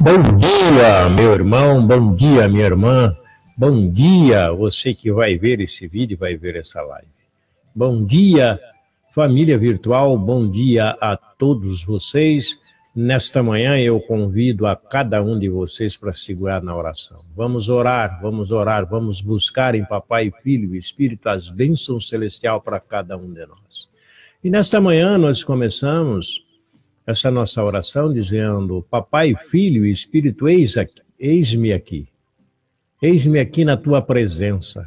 Bom dia, meu irmão, bom dia, minha irmã, bom dia, você que vai ver esse vídeo e vai ver essa live. Bom dia, família virtual, bom dia a todos vocês. Nesta manhã eu convido a cada um de vocês para segurar na oração. Vamos orar, vamos buscar em Papai, Filho e Espírito as bênçãos celestiais para cada um de nós. E nesta manhã nós começamos essa nossa oração dizendo: Papai, Filho e Espírito, eis-me aqui. Eis-me aqui na tua presença.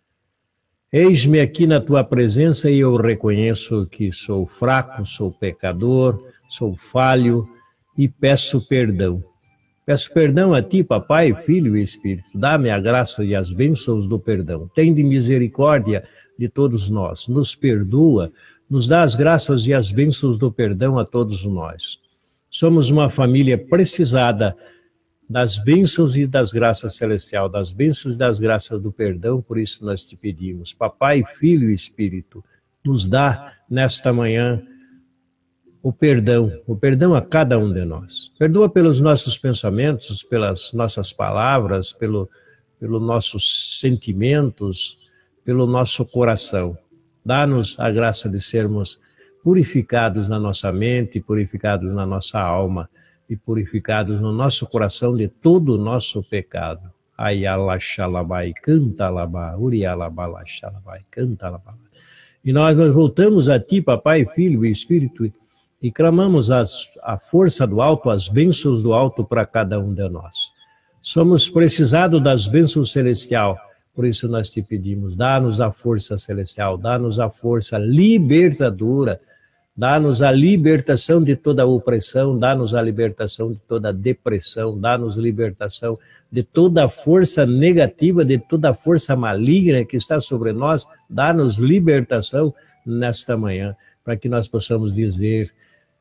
Eis-me aqui na tua presença e eu reconheço que sou fraco, sou pecador, sou falho e peço perdão. Peço perdão a ti, Papai, Filho e Espírito. Dá-me a graça e as bênçãos do perdão. Tende misericórdia de todos nós. Nos perdoa, nos dá as graças e as bênçãos do perdão a todos nós. Somos uma família precisada das bênçãos e das graças celestiais, das bênçãos e das graças do perdão, por isso nós te pedimos. Papai, Filho e Espírito, nos dá nesta manhã o perdão a cada um de nós. Perdoa pelos nossos pensamentos, pelas nossas palavras, pelos nossos sentimentos, pelo nosso coração. Dá-nos a graça de sermos purificados na nossa mente, purificados na nossa alma e purificados no nosso coração de todo o nosso pecado. Ayala xalabai, canta labá, urialabala xalabai, canta labá. E nós voltamos a ti, Papai, Filho e Espírito, e clamamos a força do alto, as bênçãos do alto para cada um de nós. Somos precisados das bênçãos celestiais. Por isso nós te pedimos, dá-nos a força celestial, dá-nos a força libertadora, dá-nos a libertação de toda opressão, dá-nos a libertação de toda depressão, dá-nos libertação de toda força negativa, de toda força maligna que está sobre nós, dá-nos libertação nesta manhã, para que nós possamos dizer: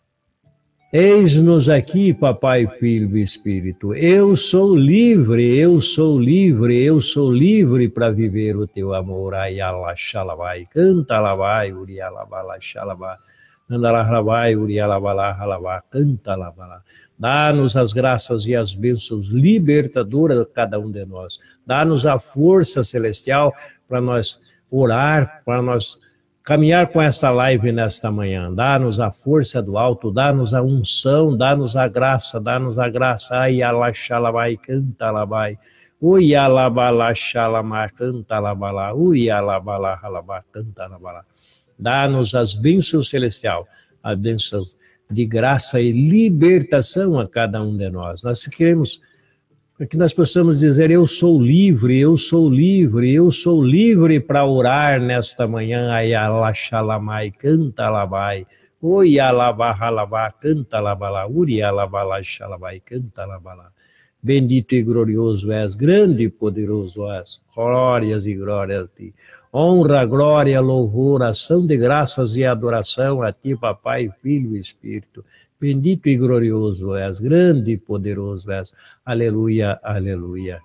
eis-nos aqui, Papai, Filho e Espírito. Eu sou livre, eu sou livre, eu sou livre para viver o teu amor. Ayala xalabai, canta labai, urialabala xalabai, andalabai, urialabala halabá, canta labala. Dá-nos as graças e as bênçãos libertadoras a cada um de nós. Dá-nos a força celestial para nós orar, para nós caminhar com esta live nesta manhã. Dá-nos a força do alto, dá-nos a unção, dá-nos a graça, dá-nos a graça. Ayala xalabai, canta labai, urialabala xalamá, canta labala, urialabala halabá, canta labala. Dá-nos as bênçãos celestiais, a bênção de graça e libertação a cada um de nós. Nós queremos que nós possamos dizer: eu sou livre, eu sou livre, eu sou livre para orar nesta manhã. Ayala xalamai, canta labai, oialabá halabá, canta labala, urialabala xalabai, canta labala. Bendito e glorioso és, grande e poderoso és, glórias e glórias a ti. Honra, glória, louvor, ação de graças e adoração a ti, Papai, Filho e Espírito. Bendito e glorioso és, grande e poderoso és. Aleluia, aleluia.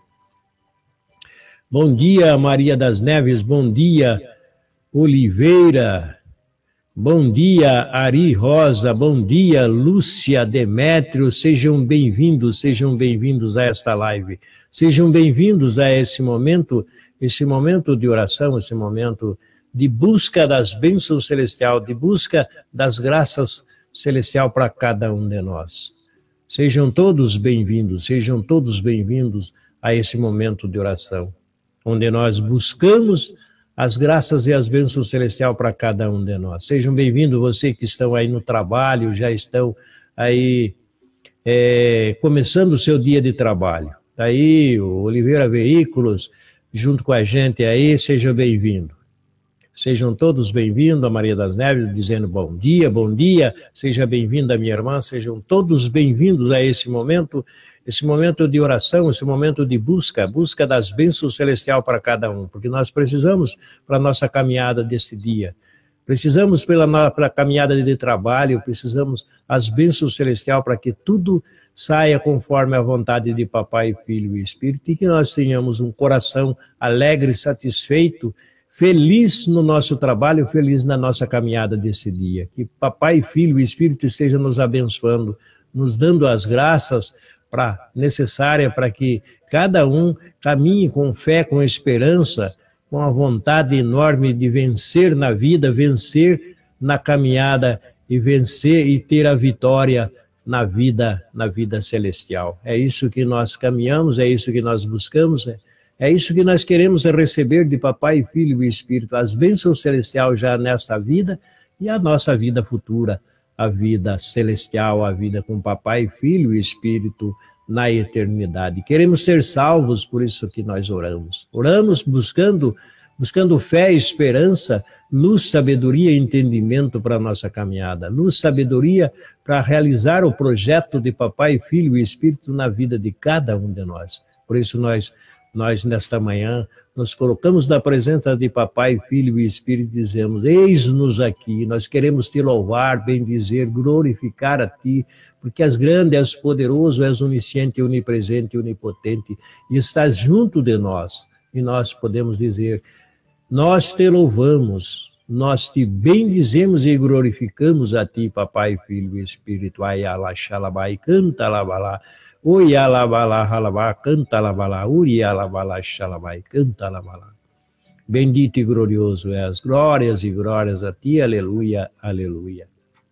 Bom dia, Maria das Neves, bom dia, Oliveira. Bom dia, Ari Rosa, bom dia, Lúcia, Demétrio, sejam bem-vindos a esta live. Sejam bem-vindos a esse momento de oração, esse momento de busca das bênçãos celestiais, de busca das graças celestiais para cada um de nós. Sejam todos bem-vindos a esse momento de oração, onde nós buscamos as graças e as bênçãos celestiais para cada um de nós. Sejam bem-vindos vocês que estão aí no trabalho, já estão aí começando o seu dia de trabalho. Está aí o Oliveira Veículos, junto com a gente aí, seja bem-vindo. Sejam todos bem-vindos, a Maria das Neves dizendo bom dia, seja bem-vinda minha irmã, sejam todos bem-vindos a esse momento de oração, esse momento de busca das bênçãos celestiais para cada um, porque nós precisamos para a nossa caminhada desse dia, precisamos para a caminhada de trabalho, precisamos as bênçãos celestiais para que tudo saia conforme a vontade de Papai, Filho e Espírito, e que nós tenhamos um coração alegre, satisfeito, feliz no nosso trabalho, feliz na nossa caminhada desse dia. Que Papai, Filho e Espírito estejam nos abençoando, nos dando as graças necessária para que cada um caminhe com fé, com esperança, com a vontade enorme de vencer na vida, vencer na caminhada e vencer e ter a vitória na vida celestial. É isso que nós caminhamos, é isso que nós buscamos, é isso que nós queremos receber de Papai, Filho e Espírito, as bênçãos celestiais já nesta vida e a nossa vida futura, a vida celestial, a vida com Papai, Filho e Espírito na eternidade. Queremos ser salvos, por isso que nós oramos. Oramos buscando fé, esperança, luz, sabedoria e entendimento para a nossa caminhada. Luz, sabedoria para realizar o projeto de Papai, Filho e Espírito na vida de cada um de nós. Por isso nós nesta manhã, nos colocamos na presença de Papai, Filho e Espírito e dizemos, eis-nos aqui, nós queremos te louvar, bendizer, glorificar a ti, porque és grande, és poderoso, és onisciente, onipresente, onipotente, e estás junto de nós. E nós podemos dizer, nós te louvamos, nós te bendizemos e glorificamos a ti, Papai, Filho e Espírito. Ayala, xalabai, canta labalá. Oi, alabala, halabá, canta labalá. Uri, alabala, xalabai, canta labalá. Bendito e glorioso és. Glórias e glórias a ti. Aleluia, aleluia.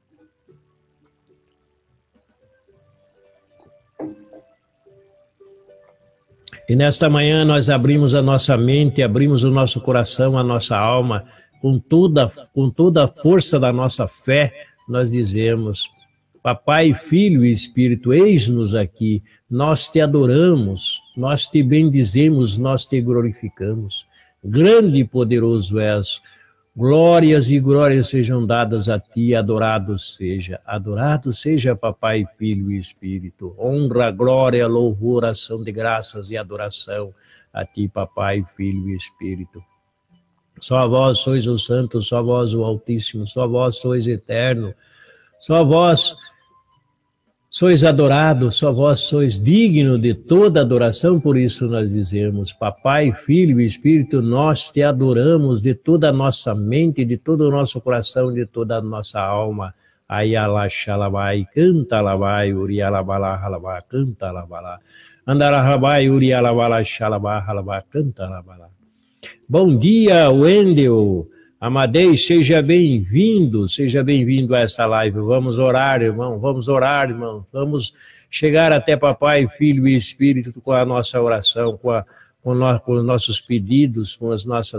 E nesta manhã nós abrimos a nossa mente, abrimos o nosso coração, a nossa alma, com toda a força da nossa fé, nós dizemos, Papai, Filho e Espírito, eis-nos aqui, nós te adoramos, nós te bendizemos, nós te glorificamos. Grande e poderoso és, glórias e glórias sejam dadas a ti, adorado seja Papai, Filho e Espírito. Honra, glória, louvor, ação de graças e adoração a ti, Papai, Filho e Espírito. Só vós sois o Santo, só vós o Altíssimo, só vós sois eterno, só vós sois adorado, só vós sois digno de toda adoração, por isso nós dizemos, Papai, Filho e Espírito, nós te adoramos de toda a nossa mente, de todo o nosso coração, de toda a nossa alma. Ayala, xalabai, canta labai, urialabala, halabá, canta labalá. Andarabai, urialabala, xalabá, halabá, canta labalá. Bom dia, Wendel. Amadei, seja bem-vindo a esta live. Vamos orar, irmão, vamos chegar até Papai, Filho e Espírito com a nossa oração, com os nossos pedidos, com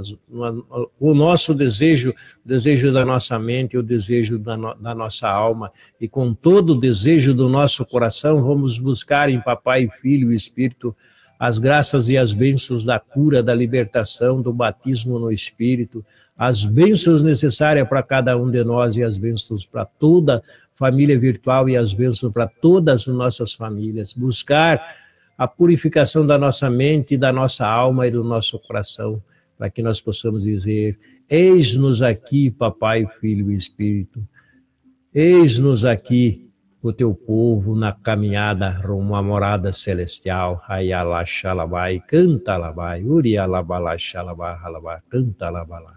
o nosso desejo, o desejo da nossa mente, o desejo da nossa alma, e com todo o desejo do nosso coração, vamos buscar em Papai, Filho e Espírito as graças e as bênçãos da cura, da libertação, do batismo no Espírito, as bênçãos necessárias para cada um de nós e as bênçãos para toda a família virtual e as bênçãos para todas as nossas famílias. Buscar a purificação da nossa mente, da nossa alma e do nosso coração, para que nós possamos dizer, eis-nos aqui, Papai, Filho e Espírito, eis-nos aqui, o teu povo na caminhada rumo à morada celestial. Ayala, xalabai, canta labai, urialabala, xalabá, halabá, canta labalá.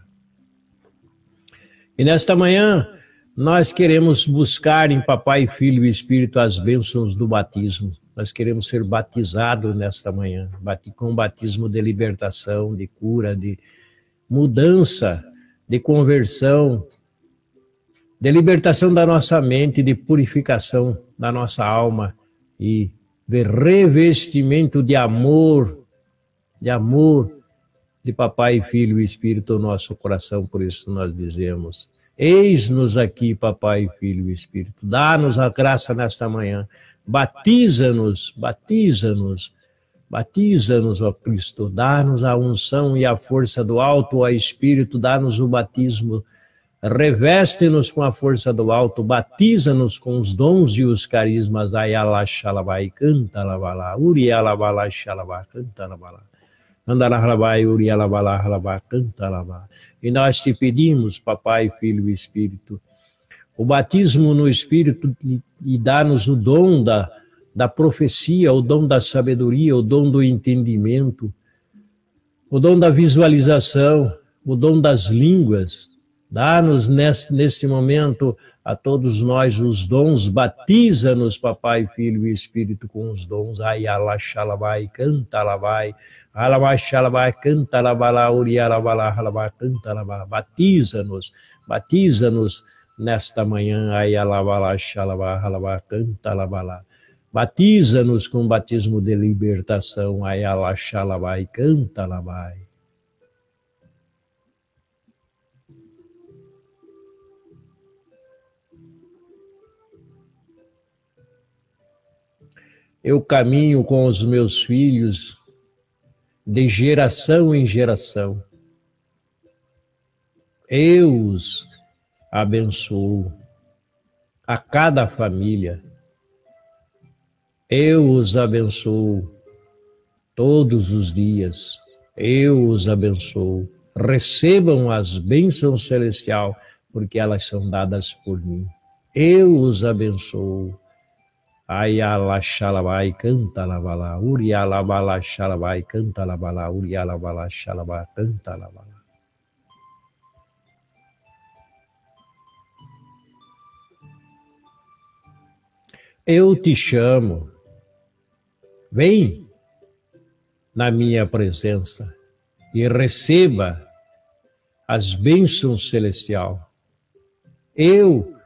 E nesta manhã, nós queremos buscar em Papai, Filho e Espírito as bênçãos do batismo. Nós queremos ser batizados nesta manhã, com batismo de libertação, de cura, de mudança, de conversão, de libertação da nossa mente, de purificação da nossa alma e de revestimento de amor de Papai, Filho e Espírito no nosso coração. Por isso nós dizemos, eis-nos aqui, Papai, Filho e Espírito, dá-nos a graça nesta manhã, batiza-nos, ó Cristo, dá-nos a unção e a força do alto, ó Espírito, dá-nos o batismo, reveste-nos com a força do alto, batiza-nos com os dons e os carismas. Ayala, xalabai, canta labalá, urialabala, xalabá, canta labalá. Andarabai, urialabala, halabá, canta labalá. E nós te pedimos, Papai, Filho e Espírito, o batismo no Espírito e dá-nos o dom da profecia, o dom da sabedoria, o dom do entendimento, o dom da visualização, o dom das línguas. Dá-nos neste momento a todos nós os dons, batiza-nos, Papai, Filho e Espírito, com os dons. Ai, alaxalabai, canta labai, alabaxalabai, canta labalá, urialabalá, alabá, canta labalá. Batiza-nos, batiza-nos nesta manhã. Ai, alabalá, xalabá, alabá, canta labalá. Batiza-nos com o batismo de libertação. Ai, alaxalabai, canta labai. Eu caminho com os meus filhos de geração em geração. Eu os abençoo a cada família. Eu os abençoo todos os dias. Eu os abençoo. Recebam as bênçãos celestiais, porque elas são dadas por mim. Eu os abençoo. Ayala xalabai, canta labalá, urialabala xalabai, canta labalá, urialabala xalabá, canta labalá. Eu te chamo, vem na minha presença e receba as bênçãos celestiais. Eu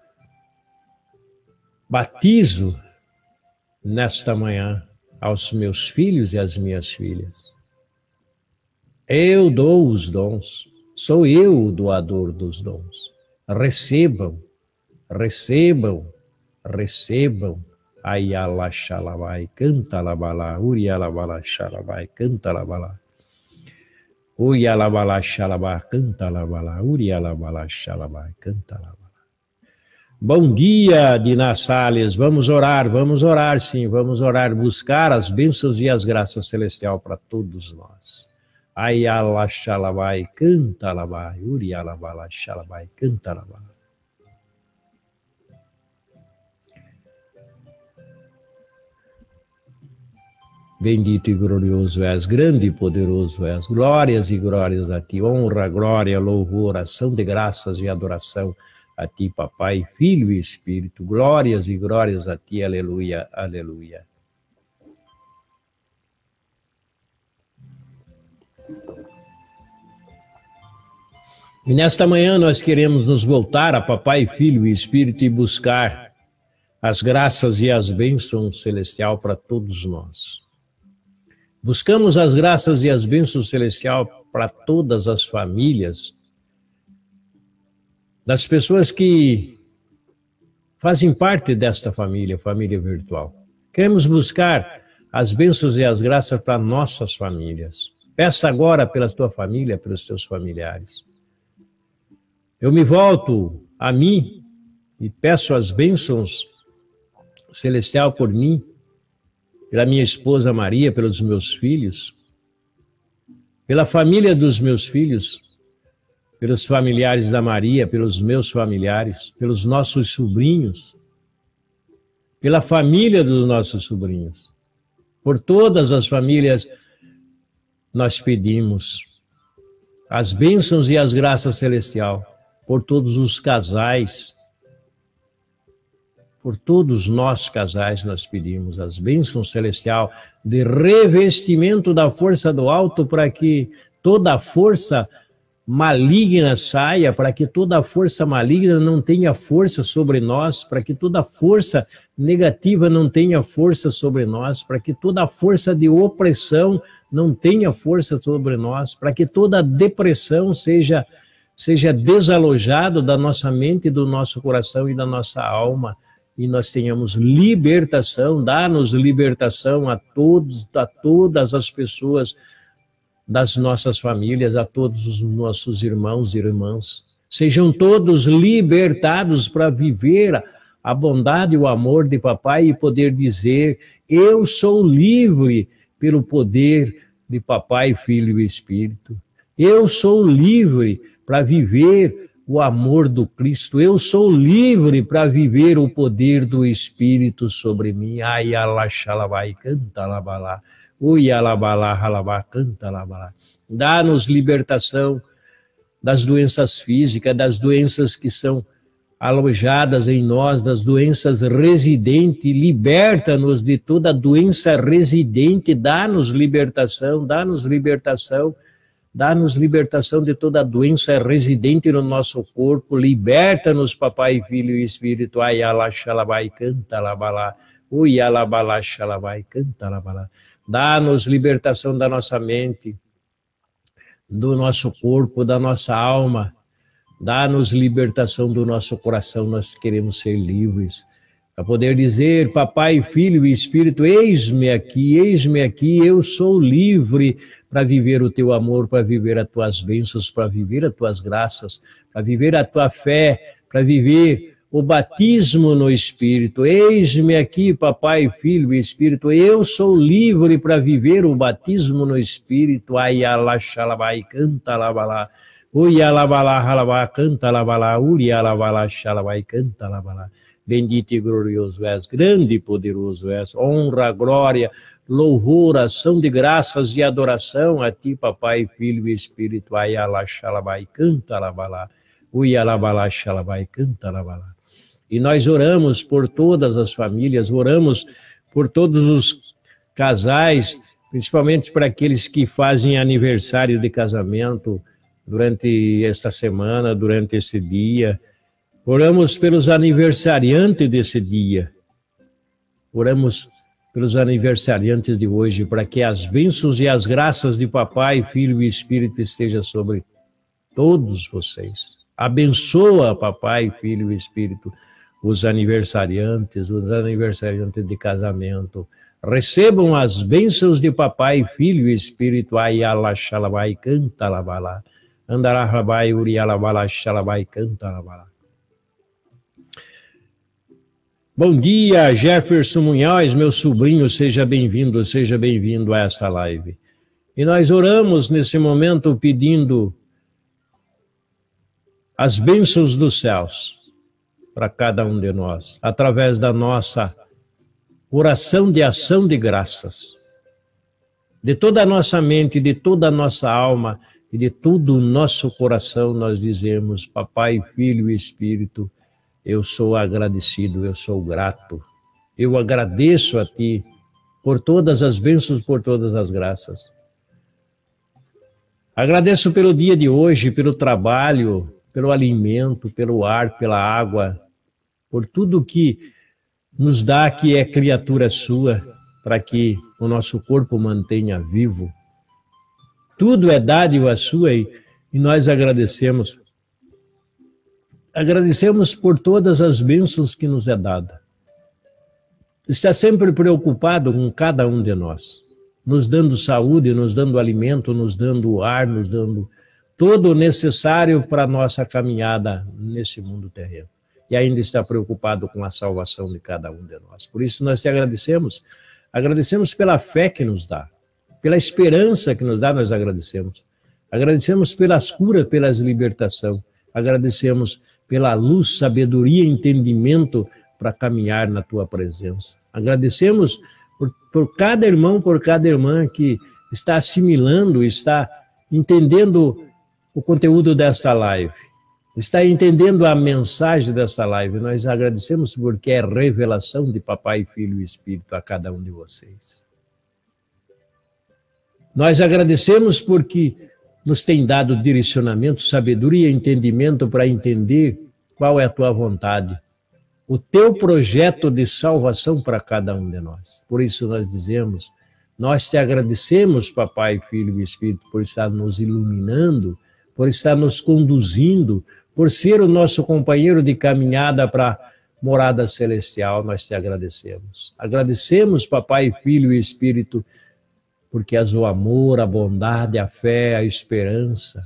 batizo nesta manhã aos meus filhos e às minhas filhas. Eu dou os dons, sou eu o doador dos dons. Recebam, recebam, recebam. Ayala xalabai, canta labalá, urialabala xalabai, canta labalá. Urialabala xalabá, canta labalá, urialabala xalabai, canta labalá. Bom dia, Dina Salles. Vamos orar sim, vamos orar, buscar as bênçãos e as graças celestiais para todos nós. Ayala xalabai, canta labai, urialabala xalabai, canta labai. Bendito e glorioso és, grande e poderoso és, glórias e glórias a ti, honra, glória, louvor, ação de graças e adoração a ti, Papai, Filho e Espírito, glórias e glórias a ti, aleluia, aleluia. E nesta manhã nós queremos nos voltar a Papai, Filho e Espírito e buscar as graças e as bênçãos celestiais para todos nós. Buscamos as graças e as bênçãos celestiais para todas as famílias, das pessoas que fazem parte desta família, família virtual. Queremos buscar as bênçãos e as graças para nossas famílias. Peça agora pela tua família, pelos teus familiares. Eu me volto a mim e peço as bênçãos celestiais por mim, pela minha esposa Maria, pelos meus filhos, pela família dos meus filhos, pelos familiares da Maria, pelos meus familiares, pelos nossos sobrinhos, pela família dos nossos sobrinhos. Por todas as famílias, nós pedimos as bênçãos e as graças celestiais, por todos os casais, por todos nós casais, nós pedimos as bênçãos celestiais de revestimento da força do alto, para que toda força maligna saia, para que toda força maligna não tenha força sobre nós, para que toda força negativa não tenha força sobre nós, para que toda força de opressão não tenha força sobre nós, para que toda depressão seja desalojada da nossa mente, do nosso coração e da nossa alma, e nós tenhamos libertação. Dá-nos libertação a todos, a todas as pessoas das nossas famílias, a todos os nossos irmãos e irmãs. Sejam todos libertados para viver a bondade e o amor de Papai e poder dizer: eu sou livre pelo poder de Papai, Filho e Espírito. Eu sou livre para viver o amor do Cristo. Eu sou livre para viver o poder do Espírito sobre mim. Ai, alaxalabai, canta labalá. Ui, alabalá, halabá, canta labalá. Dá-nos libertação das doenças físicas, das doenças que são alojadas em nós, das doenças residentes, liberta-nos de toda doença residente, dá-nos libertação, dá-nos libertação, dá-nos libertação de toda doença residente no nosso corpo, liberta-nos, Papai, Filho e Espírito, ai, alá, xalabai, canta, labalá, ui, alabalá, xalabai, canta, labalá, dá-nos libertação da nossa mente, do nosso corpo, da nossa alma, dá-nos libertação do nosso coração, nós queremos ser livres, para poder dizer, Papai, Filho e Espírito, eis-me aqui, eu sou livre para viver o teu amor, para viver as tuas bênçãos, para viver as tuas graças, para viver a tua fé, para viver o batismo no Espírito. Eis-me aqui, Papai, Filho e Espírito, eu sou livre para viver o batismo no Espírito. Ai, alá, xalabai, canta, labalá. Ui, alabalá, halabá, canta, labalá. Uri, alabalá, xalabai, canta, labalá. Bendito e glorioso és, grande e poderoso és. Honra, glória, louvor, ação de graças e adoração a ti, Papai, Filho e Espírito. Ai, alá, xalabai, canta, labalá. Ui, alabalá, xalabai, canta, labalá. E nós oramos por todas as famílias, oramos por todos os casais, principalmente para aqueles que fazem aniversário de casamento durante esta semana, durante esse dia. Oramos pelos aniversariantes desse dia. Oramos pelos aniversariantes de hoje, para que as bênçãos e as graças de Papai, Filho e Espírito estejam sobre todos vocês. Abençoa, Papai, Filho e Espírito, os aniversariantes de casamento. Recebam as bênçãos de Papai, Filho e Espírito. Ai, alá, xalabai, canta, labalá. Andará, rabai, uri, alabalá, xalabai, canta, labalá. Bom dia, Jefferson Munhoz, meu sobrinho, seja bem-vindo a esta live. E nós oramos nesse momento pedindo as bênçãos dos céus para cada um de nós, através da nossa oração de ação de graças, de toda a nossa mente, de toda a nossa alma e de todo o nosso coração, nós dizemos, Papai, Filho e Espírito, eu sou agradecido, eu sou grato, eu agradeço a Ti por todas as bênçãos, por todas as graças. Agradeço pelo dia de hoje, pelo trabalho, pelo alimento, pelo ar, pela água, por tudo que nos dá, que é criatura sua, para que o nosso corpo mantenha vivo. Tudo é dádiva sua e nós agradecemos. Agradecemos por todas as bênçãos que nos é dada. Está sempre preocupado com cada um de nós, nos dando saúde, nos dando alimento, nos dando ar, nos dando todo o necessário para a nossa caminhada nesse mundo terreno. E ainda está preocupado com a salvação de cada um de nós. Por isso nós te agradecemos. Agradecemos pela fé que nos dá, pela esperança que nos dá, nós agradecemos. Agradecemos pelas curas, pelas libertação. Agradecemos pela luz, sabedoria e entendimento para caminhar na tua presença. Agradecemos por cada irmão, por cada irmã que está assimilando, está entendendo o conteúdo desta live, está entendendo a mensagem desta live. Nós agradecemos porque é revelação de Papai, Filho e Espírito a cada um de vocês. Nós agradecemos porque nos tem dado direcionamento, sabedoria e entendimento para entender qual é a tua vontade, o teu projeto de salvação para cada um de nós. Por isso nós dizemos, nós te agradecemos, Papai, Filho e Espírito, por estar nos iluminando, por estar nos conduzindo, por ser o nosso companheiro de caminhada para a morada celestial. Nós te agradecemos. Agradecemos, Papai, Filho e Espírito, porque és o amor, a bondade, a fé, a esperança.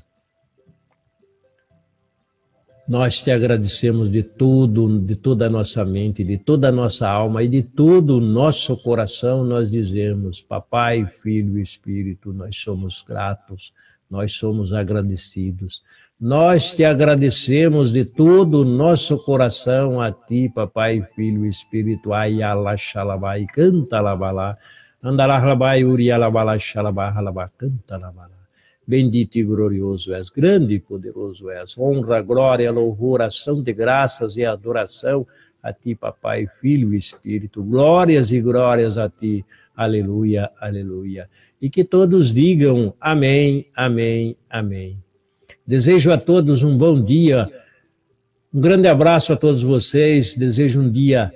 Nós te agradecemos de tudo, de toda a nossa mente, de toda a nossa alma e de todo o nosso coração. Nós dizemos, Papai, Filho e Espírito, nós somos gratos, nós somos agradecidos. Nós te agradecemos de todo o nosso coração a ti, Papai, Filho e Espírito. Ai, alá, xalabai, canta, labalá. Andará, rabai, uri, alabala, xalabá, halabá, canta, labalá. Bendito e glorioso és, grande e poderoso és. Honra, glória, louvor, ação de graças e adoração a ti, Papai, Filho e Espírito. Glórias e glórias a ti. Aleluia, aleluia. E que todos digam amém, amém, amém. Desejo a todos um bom dia. Um grande abraço a todos vocês. Desejo um dia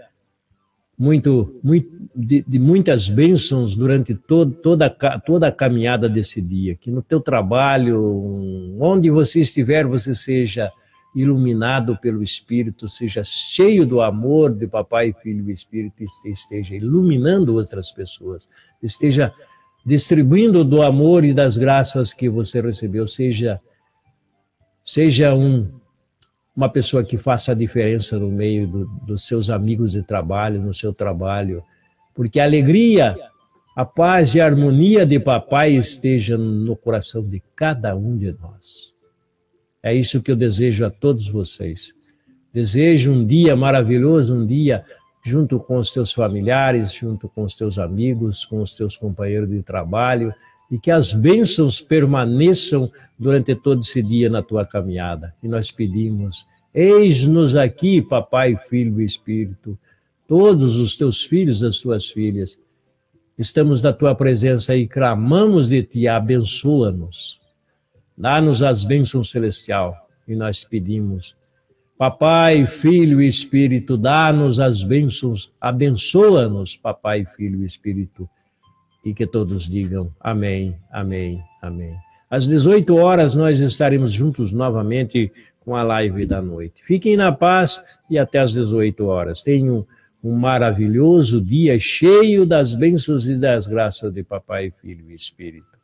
de muitas bênçãos durante toda a caminhada desse dia. Que no teu trabalho, onde você estiver, você seja iluminado pelo Espírito, seja cheio do amor de Papai, Filho e Espírito, e esteja iluminando outras pessoas, esteja distribuindo do amor e das graças que você recebeu, seja uma pessoa que faça a diferença no meio dos seus amigos de trabalho, no seu trabalho, porque a alegria, a paz e a harmonia de Papai esteja no coração de cada um de nós. É isso que eu desejo a todos vocês. Desejo um dia maravilhoso, um dia junto com os teus familiares, junto com os teus amigos, com os teus companheiros de trabalho, e que as bênçãos permaneçam durante todo esse dia na tua caminhada. E nós pedimos, eis-nos aqui, Papai, Filho e Espírito, todos os teus filhos, as tuas filhas, estamos na tua presença e clamamos de ti, abençoa-nos, dá-nos as bênçãos celestiais. E nós pedimos, Papai, Filho e Espírito, dá-nos as bênçãos, abençoa-nos, Papai, Filho e Espírito, e que todos digam amém, amém, amém. Às 18 horas nós estaremos juntos novamente com a live da noite. Fiquem na paz e até às 18 horas. Tenham um maravilhoso dia cheio das bênçãos e das graças de Papai, Filho e Espírito.